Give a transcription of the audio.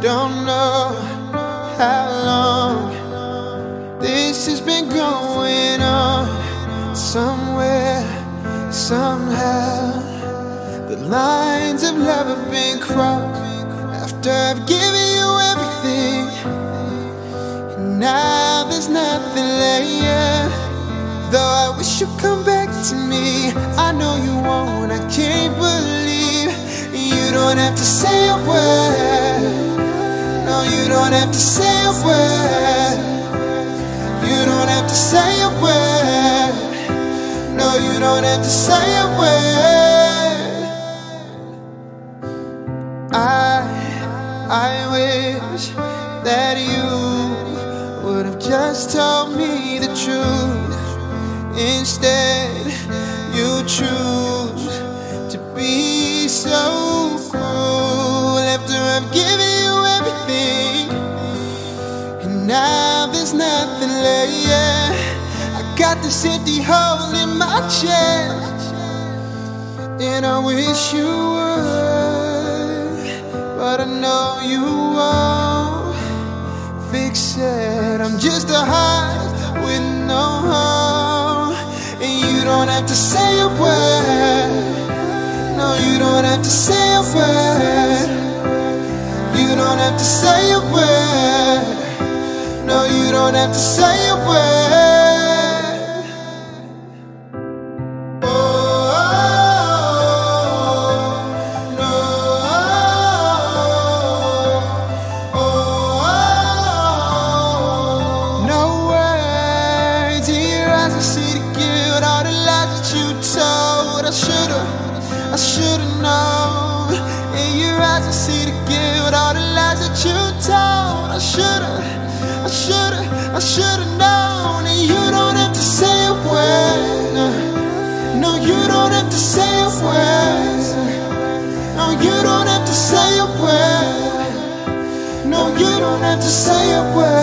don't know how long this has been going on. Somewhere, somehow, the lines of love have been crossed. After I've given you everything, and now there's nothing left. Though I wish you'd come back to me, I know you won't. I can't believe you don't have to say a word. No, you don't have to say a word. You don't have to say a word. No, you don't have to say a word. I wish that you would have just told me the truth. Instead, you choose to be so cruel. After I've given you everything, and now there's nothing left. I got this empty hole in my chest, and I wish you would, but I know you won't fix it. I'm just a heart with no home, and you don't have to say a word. No, you don't have to say a word. You don't have to say a word. No, you don't have to say a word. Oh, no. Oh, no words in your eyes. I see the guilt, all the lies that you told. I should've known. In your eyes I see the guilt, all the lies that you told. I should've known. And you don't have to say a word. No, you don't have to say a word. No, you don't have to say a word. No, you don't have to say a word.